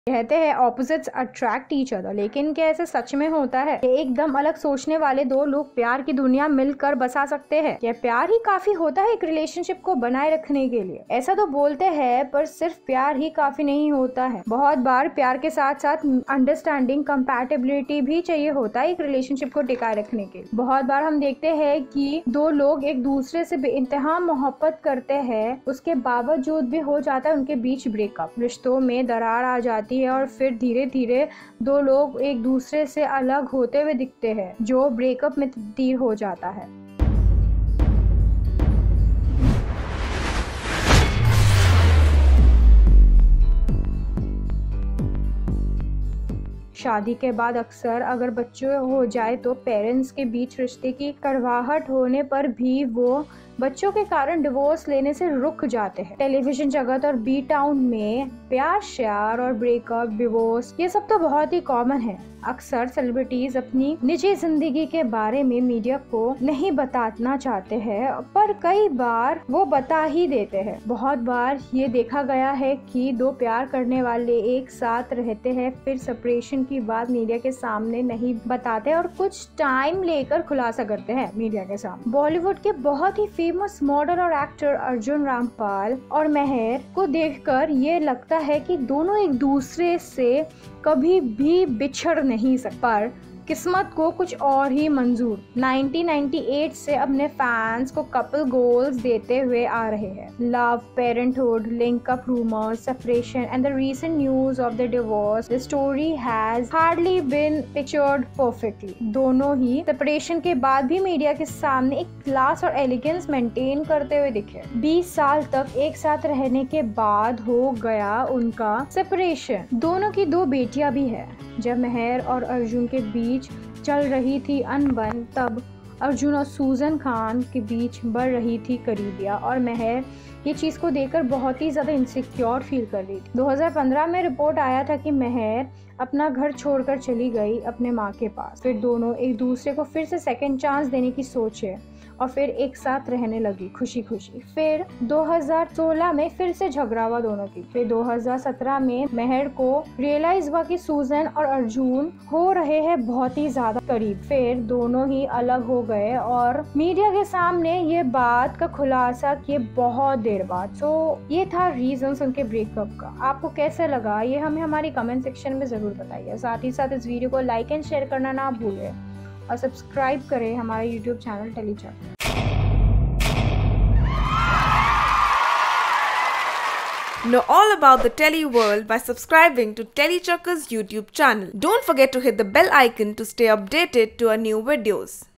कहते हैं opposites attract each other, लेकिन क्या ऐसे सच में होता है? एकदम अलग सोचने वाले दो लोग प्यार की दुनिया मिलकर बसा सकते हैं? क्या प्यार ही काफी होता है एक रिलेशनशिप को बनाए रखने के लिए? ऐसा तो बोलते हैं, पर सिर्फ प्यार ही काफी नहीं होता है। बहुत बार प्यार के साथ साथ अंडरस्टैंडिंग, कंपैटिबिलिटी भी चाहिए होता है एक रिलेशनशिप को टिकाए रखने के लिए। बहुत बार हम देखते हैं कि दो लोग एक दूसरे से बेइंतहा मोहब्बत करते हैं, उसके बावजूद भी हो जाता है उनके बीच ब्रेकअप, रिश्तों में दरार आ जाती है और फिर धीरे धीरे दो लोग एक दूसरे से अलग होते हुए दिखते हैं, जो ब्रेकअप में तब्दील हो जाता है। शादी के बाद अक्सर अगर बच्चे हो जाए तो पेरेंट्स के बीच रिश्ते की कड़वाहट होने पर भी वो बच्चों के कारण डिवोर्स लेने से रुक जाते हैं। टेलीविजन जगत और बी टाउन में प्यार शेयर और ब्रेकअप, डिवोर्स, ये सब तो बहुत ही कॉमन है। अक्सर सेलिब्रिटीज अपनी निजी जिंदगी के बारे में मीडिया को नहीं बताना चाहते हैं, पर कई बार वो बता ही देते हैं। बहुत बार ये देखा गया है कि दो प्यार करने वाले एक साथ रहते हैं, फिर सेपरेशन की बात मीडिया के सामने नहीं बताते और कुछ टाइम लेकर खुलासा करते हैं मीडिया के सामने। बॉलीवुड के बहुत ही फेमस मॉडल और एक्टर अर्जुन रामपाल और मेहर को देखकर ये लगता है कि दोनों एक दूसरे से कभी भी बिछड़ नहीं सकते, पर किस्मत को कुछ और ही मंजूर। 1998 से अपने फैंस को कपल गोल्स देते हुए आ रहे हैं। Love, parenthood, linkup rumours, separation and the recent news of the divorce, the story has hardly been pictured perfectly. दोनों ही सेपरेशन के बाद भी मीडिया के सामने एक क्लास और एलिगेंस मेंटेन करते हुए दिखे। 20 साल तक एक साथ रहने के बाद हो गया उनका सेपरेशन। दोनों की दो बेटियां भी है। जब मेहर और अर्जुन के बीच चल रही थी अनबन, तब अर्जुन और सूजन खान के बीच बढ़ रही थी करीबियां और मेहर ये चीज़ को देखकर बहुत ही ज़्यादा इनसिक्योर फील कर रही थी। 2015 में रिपोर्ट आया था कि मेहर अपना घर छोड़कर चली गई अपने माँ के पास। फिर दोनों एक दूसरे को फिर से सेकंड चांस देने की सोचे और फिर एक साथ रहने लगी खुशी खुशी। फिर 2016 में फिर से झगड़ा हुआ दोनों की। फिर 2017 में मेहर को रियलाइज हुआ कि सूजन और अर्जुन हो रहे हैं बहुत ही ज्यादा करीब। फिर दोनों ही अलग हो गए और मीडिया के सामने ये बात का खुलासा किए बहुत देर बाद। तो ये था रीजंस उनके ब्रेकअप का। आपको कैसा लगा ये हमें हमारी कमेंट सेक्शन में जरूर बताइए। साथ ही साथ इस वीडियो को लाइक एंड शेयर करना ना भूलें और सब्सक्राइब करें हमारा यूट्यूब चैनल टेलीचक। Know all about the Tele world by subscribing to Telechuckers YouTube channel. Don't forget to hit the bell icon to stay updated to our new videos.